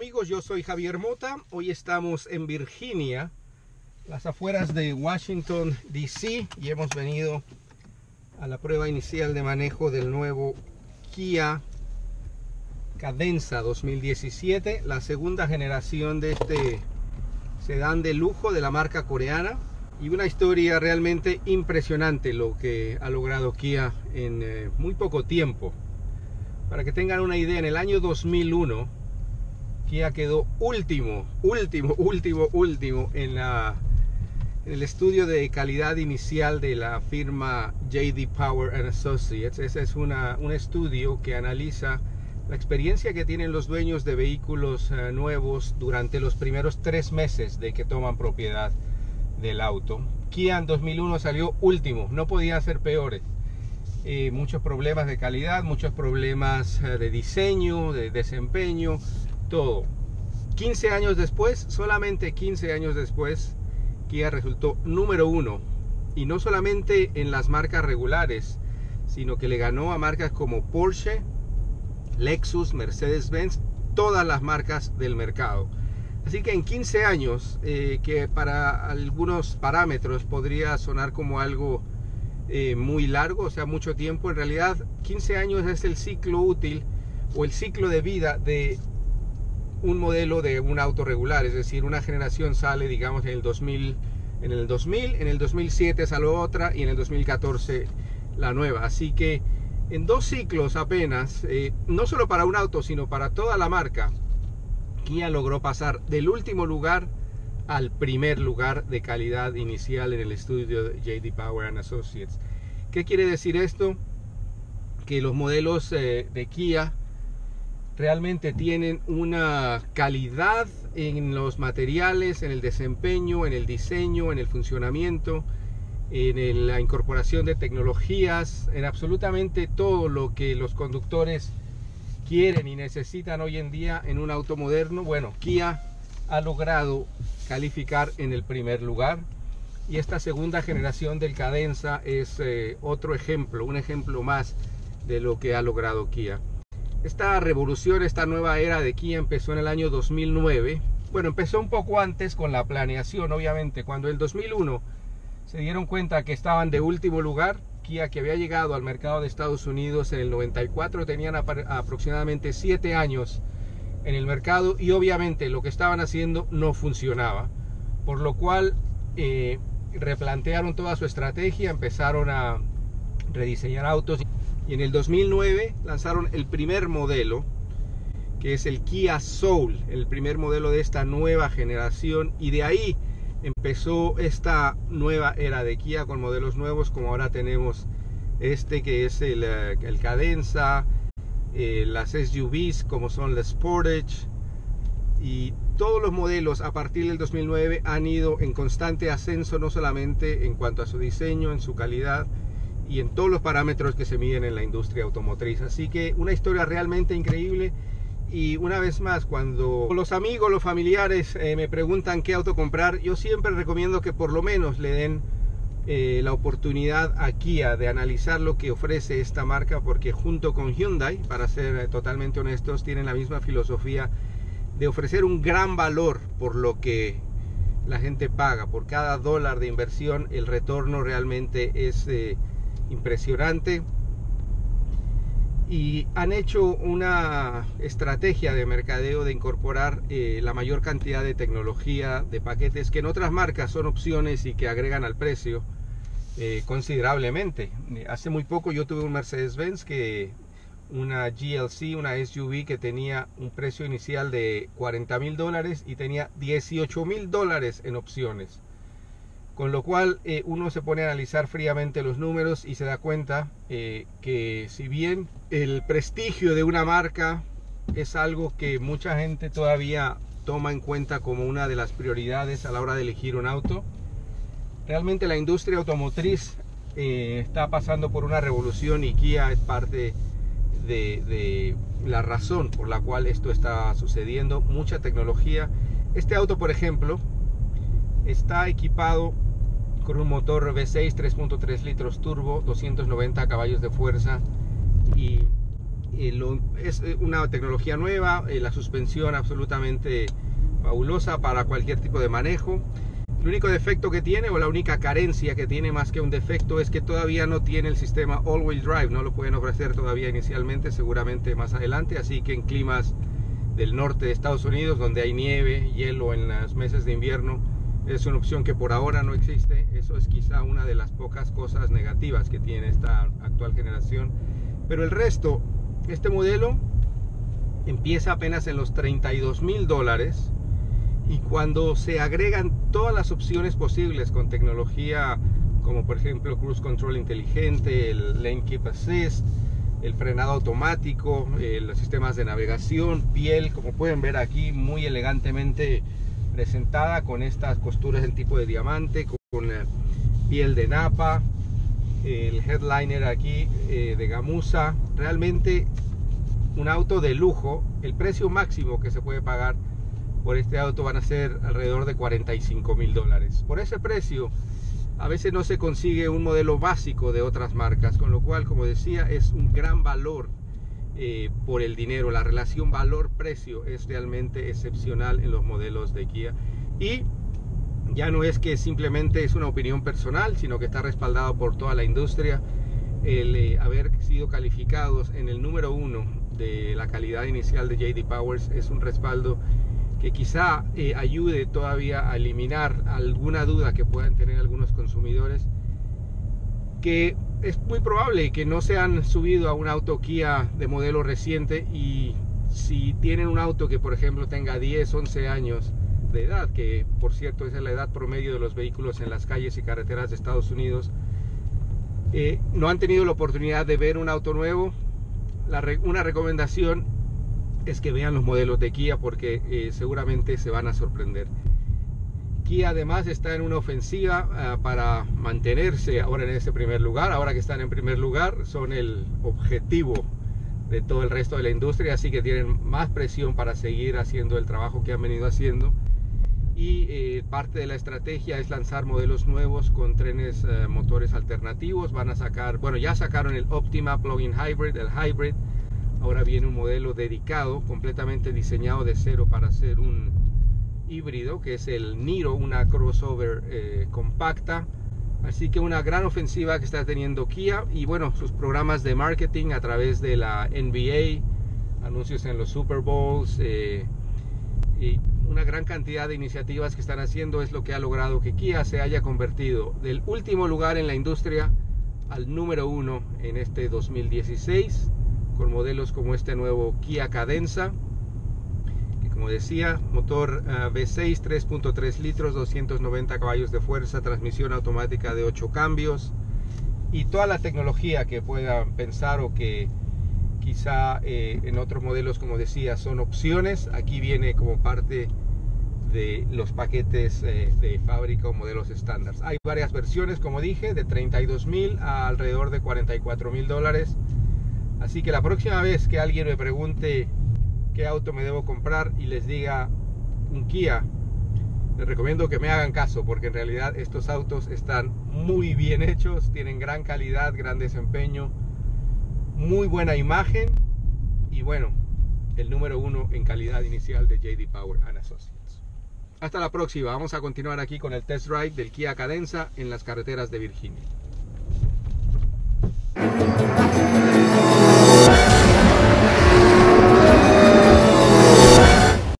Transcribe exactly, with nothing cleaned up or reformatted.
amigos, yo soy Javier Mota. Hoy estamos en Virginia, las afueras de Washington, D C, y hemos venido a la prueba inicial de manejo del nuevo Kia Cadenza dos mil diecisiete, la segunda generación de este sedán de lujo de la marca coreana, y una historia realmente impresionante lo que ha logrado Kia en eh, muy poco tiempo. Para que tengan una idea, en el año dos mil uno Kia quedó último, último, último, último en, la, en el estudio de calidad inicial de la firma J D Power and Associates. Ese es una, un estudio que analiza la experiencia que tienen los dueños de vehículos uh, nuevos durante los primeros tres meses de que toman propiedad del auto. Kia en dos mil uno salió último, no podía ser peores. Eh, muchos problemas de calidad, muchos problemas uh, de diseño, de desempeño, todo. quince años después, solamente quince años después, Kia resultó número uno, y no solamente en las marcas regulares, sino que le ganó a marcas como Porsche, Lexus, Mercedes-Benz, todas las marcas del mercado. Así que en quince años, eh, que para algunos parámetros podría sonar como algo eh, muy largo, o sea, mucho tiempo, en realidad quince años es el ciclo útil o el ciclo de vida de un modelo de un auto regular. Es decir, una generación sale, digamos, en el dos mil, en el dos mil, en el dos mil siete salió otra, y en el dos mil catorce la nueva. Así que en dos ciclos apenas, eh, no solo para un auto, sino para toda la marca, Kia logró pasar del último lugar al primer lugar de calidad inicial en el estudio de J D Power and Associates. ¿Qué quiere decir esto? Que los modelos eh, de Kia realmente tienen una calidad en los materiales, en el desempeño, en el diseño, en el funcionamiento, en el, la incorporación de tecnologías, en absolutamente todo lo que los conductores quieren y necesitan hoy en día en un auto moderno. Bueno, Kia ha logrado calificar en el primer lugar, y esta segunda generación del Cadenza es eh, otro ejemplo, un ejemplo más de lo que ha logrado Kia. Esta revolución, esta nueva era de Kia empezó en el año dos mil nueve. Bueno, empezó un poco antes con la planeación, obviamente. Cuando en el dos mil uno se dieron cuenta que estaban de último lugar, Kia, que había llegado al mercado de Estados Unidos en el noventa y cuatro, tenían aproximadamente siete años en el mercado, y obviamente lo que estaban haciendo no funcionaba, por lo cual eh, replantearon toda su estrategia, empezaron a rediseñar autos, y en el dos mil nueve lanzaron el primer modelo, que es el Kia Soul, el primer modelo de esta nueva generación, y de ahí empezó esta nueva era de Kia con modelos nuevos, como ahora tenemos este que es el, el Cadenza, eh, las S U Vs como son la Sportage, y todos los modelos a partir del dos mil nueve han ido en constante ascenso, no solamente en cuanto a su diseño, en su calidad y en todos los parámetros que se miden en la industria automotriz. Así que una historia realmente increíble. Y una vez más, cuando los amigos, los familiares eh, me preguntan qué auto comprar, yo siempre recomiendo que por lo menos le den eh, la oportunidad a Kia de analizar lo que ofrece esta marca, porque junto con Hyundai, para ser eh, totalmente honestos, tienen la misma filosofía de ofrecer un gran valor por lo que la gente paga. Por cada dólar de inversión, el retorno realmente es eh, impresionante. Y han hecho una estrategia de mercadeo de incorporar eh, la mayor cantidad de tecnología, de paquetes que en otras marcas son opciones y que agregan al precio eh, considerablemente. Hace muy poco yo tuve un Mercedes-Benz, que una G L C, una S U V que tenía un precio inicial de cuarenta mil dólares y tenía dieciocho mil dólares en opciones. Con lo cual eh, uno se pone a analizar fríamente los números y se da cuenta eh, que si bien el prestigio de una marca es algo que mucha gente todavía toma en cuenta como una de las prioridades a la hora de elegir un auto, realmente la industria automotriz eh, está pasando por una revolución, y Kia es parte de, de la razón por la cual esto está sucediendo. Mucha tecnología. Este auto, por ejemplo, está equipado con un motor V seis tres punto tres litros turbo, doscientos noventa caballos de fuerza, y Eh, lo, es una tecnología nueva, eh, la suspensión absolutamente fabulosa para cualquier tipo de manejo. El único defecto que tiene, o la única carencia que tiene más que un defecto, es que todavía no tiene el sistema all-wheel drive. No lo pueden ofrecer todavía inicialmente, seguramente más adelante. Así que en climas del norte de Estados Unidos, donde hay nieve, hielo en los meses de invierno, es una opción que por ahora no existe. Eso es quizá una de las pocas cosas negativas que tiene esta actual generación. Pero el resto, este modelo empieza apenas en los treinta y dos mil dólares. Y cuando se agregan todas las opciones posibles con tecnología como por ejemplo Cruise Control inteligente, el Lane Keep Assist, el frenado automático, eh, los sistemas de navegación, piel, como pueden ver aquí, muy elegantemente presentada con estas costuras en tipo de diamante, con, con eh, piel de napa, el headliner aquí eh, de gamuza. Realmente un auto de lujo. El precio máximo que se puede pagar por este auto van a ser alrededor de cuarenta y cinco mil dólares. Por ese precio a veces no se consigue un modelo básico de otras marcas, con lo cual, como decía, es un gran valor eh, por el dinero. La relación valor-precio es realmente excepcional en los modelos de Kia, y ya no es que simplemente es una opinión personal, sino que está respaldado por toda la industria. El eh, haber sido calificados en el número uno de la calidad inicial de J D Powers es un respaldo que quizá eh, ayude todavía a eliminar alguna duda que puedan tener algunos consumidores, que es muy probable que no se han subido a un auto Kia de modelo reciente, y si tienen un auto que por ejemplo tenga diez, once años de edad, que por cierto esa es la edad promedio de los vehículos en las calles y carreteras de Estados Unidos, eh, no han tenido la oportunidad de ver un auto nuevo, la re una recomendación es que vean los modelos de Kia, porque eh, seguramente se van a sorprender. Kia además está en una ofensiva uh, para mantenerse ahora en ese primer lugar. Ahora que están en primer lugar, son el objetivo de todo el resto de la industria, así que tienen más presión para seguir haciendo el trabajo que han venido haciendo. Y eh, parte de la estrategia es lanzar modelos nuevos con trenes uh, motores alternativos. Van a sacar, bueno, ya sacaron el Optima Plug-in Hybrid, el Hybrid. Ahora viene un modelo dedicado, completamente diseñado de cero para ser un híbrido, que es el Niro, una crossover eh, compacta. Así que una gran ofensiva que está teniendo Kia, y bueno, sus programas de marketing a través de la N B A, anuncios en los Super Bowls, eh, y una gran cantidad de iniciativas que están haciendo es lo que ha logrado que Kia se haya convertido del último lugar en la industria al número uno en este dos mil dieciséis. Con modelos como este nuevo Kia Cadenza, que como decía, motor uh, V seis, tres punto tres litros, doscientos noventa caballos de fuerza, transmisión automática de ocho cambios, y toda la tecnología que puedan pensar o que quizá eh, en otros modelos, como decía, son opciones. Aquí viene como parte de los paquetes eh, de fábrica o modelos estándar. Hay varias versiones, como dije, de treinta y dos mil a alrededor de cuarenta y cuatro mil dólares. Así que la próxima vez que alguien me pregunte qué auto me debo comprar y les diga un Kia, les recomiendo que me hagan caso, porque en realidad estos autos están muy bien hechos, tienen gran calidad, gran desempeño, muy buena imagen, y bueno, el número uno en calidad inicial de J D Power and Associates. Hasta la próxima. Vamos a continuar aquí con el test drive del Kia Cadenza en las carreteras de Virginia.